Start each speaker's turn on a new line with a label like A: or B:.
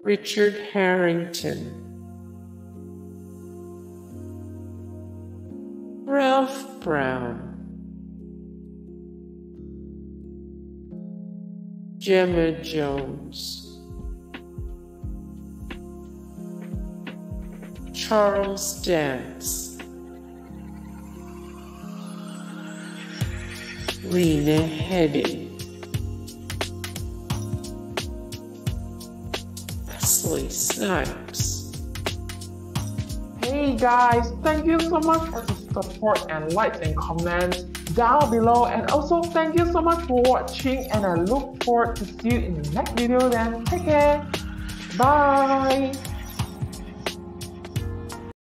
A: Richard Harrington, Ralph Brown, Gemma Jones, Charles Dance, Lena Headey, Wesley Snipes.
B: Hey guys, thank you so much for the support and likes and comments down below, and also thank you so much for watching, and I look forward to see you in the next video. Then take care, bye.